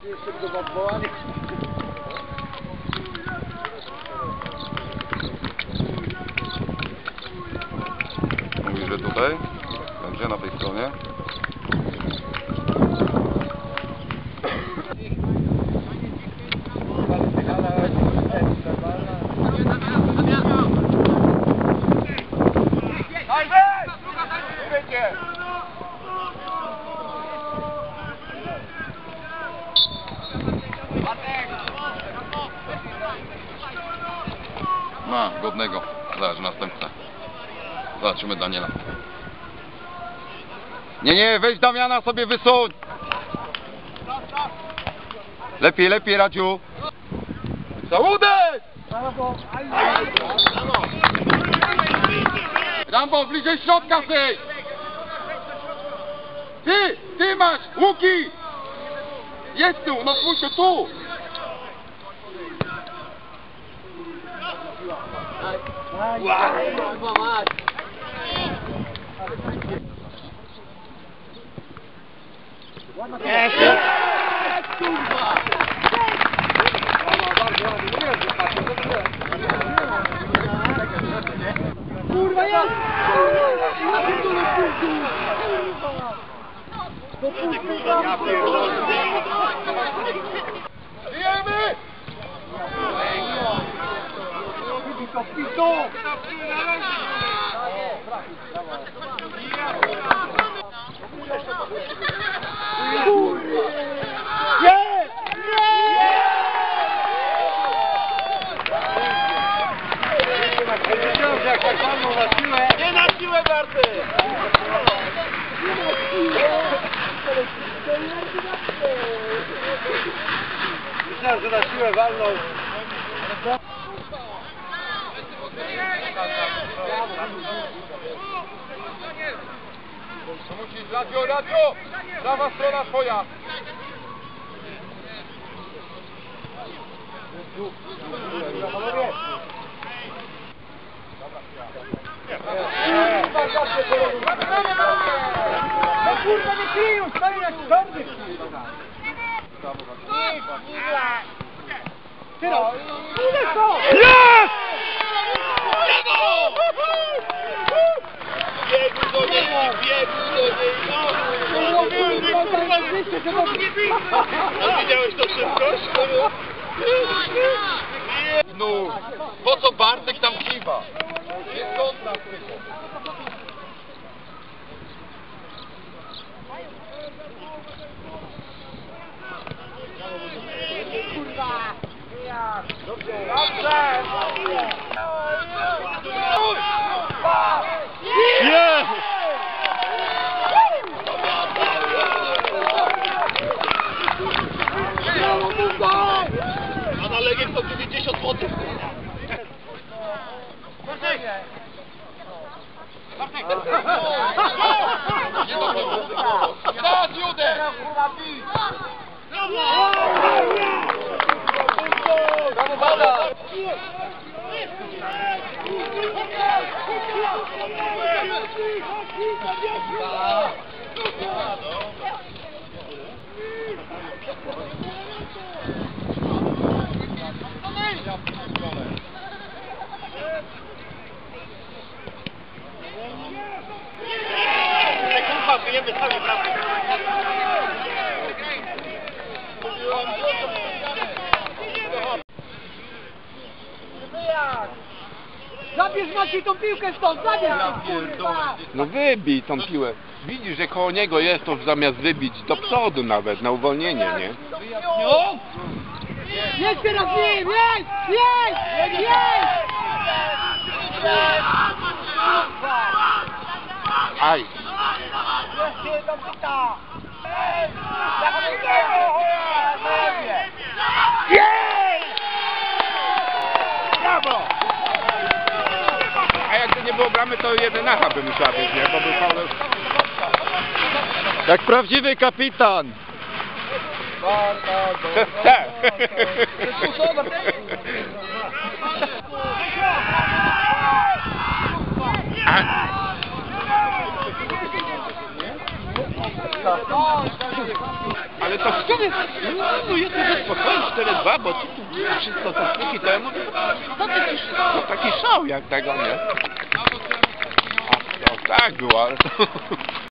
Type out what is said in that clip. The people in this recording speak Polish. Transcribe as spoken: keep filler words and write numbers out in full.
Mówi, że tutaj będzie na tej stronie. Ma godnego. Zobacz, następca. Zobaczymy Daniela. Nie, nie, weź Damiana sobie wysuń. Lepiej, lepiej, Radziu. Załudek! Rambo, bliżej środka zejdź! Ty, ty masz, Łuki! Jest tu, no spójrzcie tu! Jest! Kurwa! Kurwa jest! Żyjemy! Nie na siłę, Barty! Myślałem, że na siłę walną. To musisz, Radziu, Radziu! Prawa strona twoja! No kurwa nie kryją, stoi na twardy! Teraz! Ile to? Jest! Biegł do niej, biegł do niej, no! Widziałeś to szybkość? No, po co Bartek tam kiwa? Jest kontakt tylko. Dobrze! Jest! A na Legię sto dziewięćdziesiąt złotych. Bartek! Bartek! Teraz Judek! Brawo, Bada! Kurwa, wyjemy sami, prawda? Zabierz Maciej tą piłkę stąd, zabierz tą kurwa! No wybij tą piłę. Widzisz, że koło niego jest, to zamiast wybić do przodu nawet, na uwolnienie, nie? No! Jest teraz nim! Jest! Jest! Jest! Aj! Brawo! A jakby nie było bramy, to jedenacha by musiała być, nie? Bo był faul. Jak prawdziwy kapitan! Ale to w sumie, no, no jest to spokojnie, cztery dwa, bo tu, tu wszystko to sztuki, to ja mówię, no taki, no, taki szał jak tego, nie? A to tak było, ale to...